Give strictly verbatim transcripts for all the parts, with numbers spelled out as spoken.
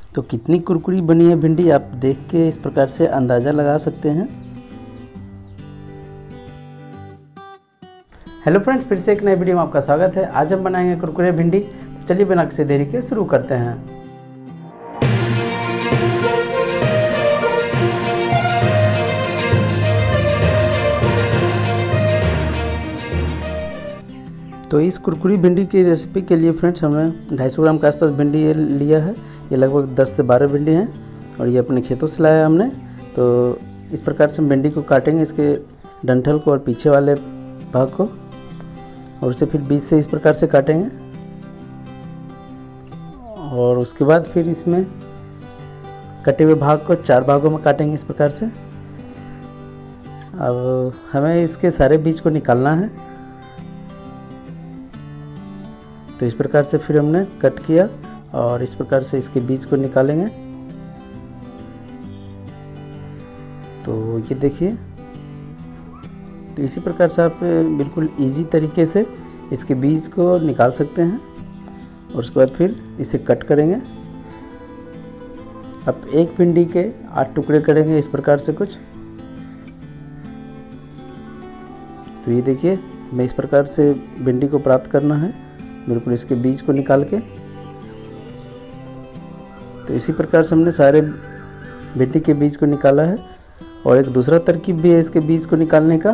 तो कितनी कुरकुरी बनी है भिंडी आप देख के इस प्रकार से अंदाज़ा लगा सकते हैं। हेलो फ्रेंड्स, फिर से एक नए वीडियो में आपका स्वागत है। आज हम बनाएंगे कुरकुरे भिंडी। चलिए बिना किसी देरी के शुरू करते हैं। तो इस कुरकुरी भिंडी की रेसिपी के लिए फ्रेंड्स हमने ढाई सौ ग्राम के आसपास भिंडी लिया है। ये लगभग दस से बारह भिंडी हैं और ये अपने खेतों से लाया है हमने। तो इस प्रकार से हम भिंडी को काटेंगे, इसके डंठल को और पीछे वाले भाग को, और उसे फिर बीच से इस प्रकार से काटेंगे। और उसके बाद फिर इसमें कटे हुए भाग को चार भागों में काटेंगे इस प्रकार से। अब हमें इसके सारे बीज को निकालना है। तो इस प्रकार से फिर हमने कट किया और इस प्रकार से इसके बीज को निकालेंगे। तो ये देखिए, तो इसी प्रकार से आप बिल्कुल इजी तरीके से इसके बीज को निकाल सकते हैं और उसके बाद फिर इसे कट करेंगे। अब एक भिंडी के आठ टुकड़े करेंगे इस प्रकार से कुछ। तो ये देखिए, हमें इस प्रकार से भिंडी को प्राप्त करना है, बिल्कुल इसके बीज को निकाल के। तो इसी प्रकार से हमने सारे भिंडी के बीज को निकाला है। और एक दूसरा तरकीब भी है इसके बीज को निकालने का।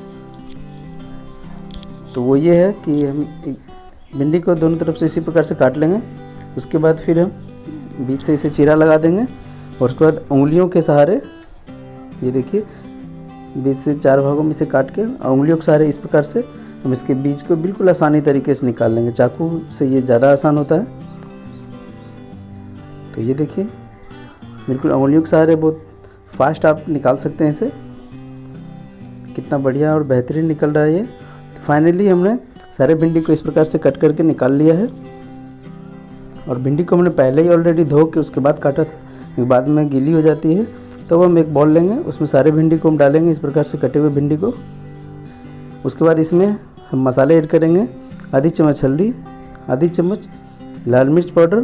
तो वो ये है कि हम भिंडी को दोनों तरफ से इसी प्रकार से काट लेंगे। उसके बाद फिर हम बीच से इसे चीरा लगा देंगे और उसके बाद उंगलियों के सहारे, ये देखिए, बीच से चार भागों में इसे काट के उंगलियों के सहारे इस प्रकार से हम इसके बीज को बिल्कुल आसानी तरीके से निकाल लेंगे। चाकू से ये ज़्यादा आसान होता है। तो ये देखिए, बिल्कुल उंगलियों के सहारे बहुत फास्ट आप निकाल सकते हैं इसे। कितना बढ़िया और बेहतरीन निकल रहा है ये। तो फाइनली हमने सारे भिंडी को इस प्रकार से कट करके निकाल लिया है। और भिंडी को हमने पहले ही ऑलरेडी धो के उसके बाद काटा था, बाद में गीली हो जाती है। तो हम एक बॉल लेंगे, उसमें सारे भिंडी को हम डालेंगे इस प्रकार से कटे हुए भिंडी को। उसके बाद इसमें हम मसाले ऐड करेंगे। आधी चम्मच हल्दी, आधी चम्मच लाल मिर्च पाउडर,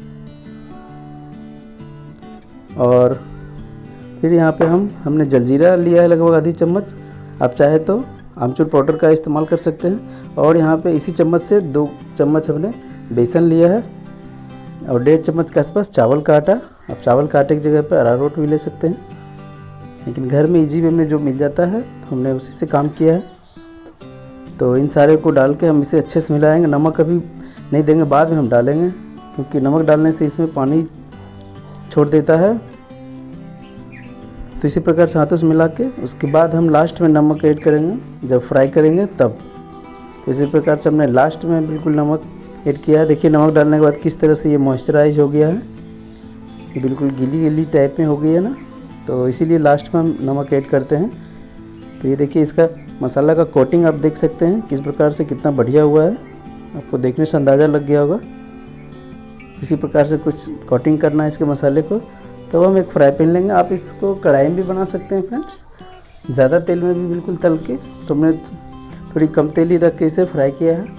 और फिर यहाँ पे हम हमने जलजीरा लिया है लगभग आधी चम्मच। आप चाहे तो आमचूर पाउडर का इस्तेमाल कर सकते हैं। और यहाँ पे इसी चम्मच से दो चम्मच हमने बेसन लिया है और डेढ़ चम्मच के आसपास चावल का आटा। आप चावल का आटे की जगह पर अरारोट भी ले सकते हैं, लेकिन घर में इजी वे में जो मिल जाता है तो हमने उसी से काम किया है। तो इन सारे को डाल के हम इसे अच्छे से मिलाएंगे। नमक अभी नहीं देंगे, बाद में हम डालेंगे, क्योंकि नमक डालने से इसमें पानी छोड़ देता है। तो इसी प्रकार से हाथों से मिला के उसके बाद हम लास्ट में नमक ऐड करेंगे जब फ्राई करेंगे तब। तो इसी प्रकार से हमने लास्ट में बिल्कुल नमक ऐड किया है। देखिए नमक डालने के बाद किस तरह से ये मॉइस्चराइज हो गया है, ये बिल्कुल गीली गीली टाइप में हो गई है ना। तो इसीलिए लास्ट में हम नमक ऐड करते हैं। तो ये देखिए, इसका मसाला का कोटिंग आप देख सकते हैं किस प्रकार से कितना बढ़िया हुआ है। आपको देखने से अंदाज़ा लग गया होगा। इसी प्रकार से कुछ कोटिंग करना है इसके मसाले को। तो हम एक फ्राई पैन लेंगे। आप इसको कढ़ाई में भी बना सकते हैं फ्रेंड्स, ज़्यादा तेल में भी बिल्कुल तल के। तो हमने थोड़ी कम तेल ही रख के इसे फ्राई किया है।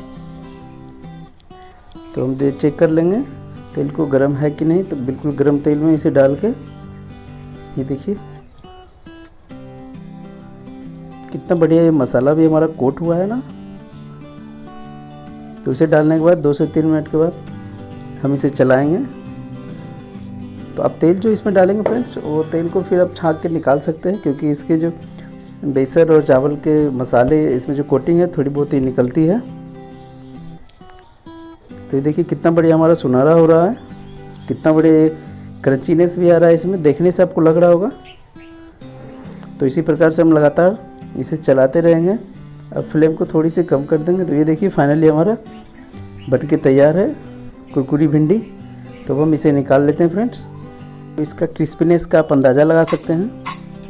तो हम दे चेक कर लेंगे तेल को गर्म है कि नहीं। तो बिल्कुल गर्म तेल में इसे डाल के, ये देखिए कितना बढ़िया ये मसाला भी हमारा कोट हुआ है ना। तो इसे डालने के बाद दो से तीन मिनट के बाद हम इसे चलाएंगे। तो अब तेल जो इसमें डालेंगे फ्रेंड्स, वो तेल को फिर आप छाँक के निकाल सकते हैं, क्योंकि इसके जो बेसन और चावल के मसाले, इसमें जो कोटिंग है थोड़ी बहुत ही निकलती है। तो ये देखिए कितना बढ़िया हमारा सुनहरा हो रहा है, कितना बढ़िया क्रंचीनेस भी आ रहा है इसमें, देखने से आपको लग रहा होगा। तो इसी प्रकार से हम लगातार इसे चलाते रहेंगे। अब फ्लेम को थोड़ी सी कम कर देंगे। तो ये देखिए फाइनली हमारा बन के तैयार है कुरकुरी भिंडी। तो हम इसे निकाल लेते हैं फ्रेंड्स। तो इसका क्रिस्पीनेस का आप अंदाज़ा लगा सकते हैं।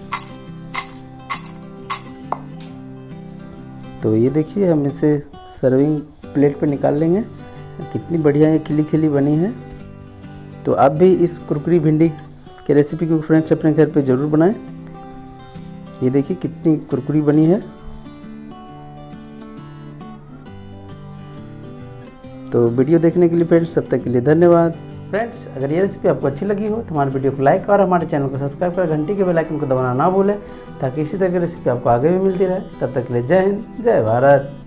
तो ये देखिए, हम इसे सर्विंग प्लेट पे निकाल लेंगे। कितनी बढ़िया ये खिली खिली बनी है। तो आप भी इस कुरकुरी भिंडी की रेसिपी को फ्रेंड्स अपने घर पे ज़रूर बनाएं। ये देखिए कितनी कुरकुरी बनी है। तो वीडियो देखने के लिए फ्रेंड्स, तब तक के लिए धन्यवाद। फ्रेंड्स, अगर ये रेसिपी आपको अच्छी लगी हो तो हमारे वीडियो को लाइक और हमारे चैनल को सब्सक्राइब कर घंटी के बेल आइकन को दबाना ना भूलें, ताकि इसी तरह की रेसिपी आपको आगे भी मिलती रहे। तब तक के लिए जय हिंद, जय भारत।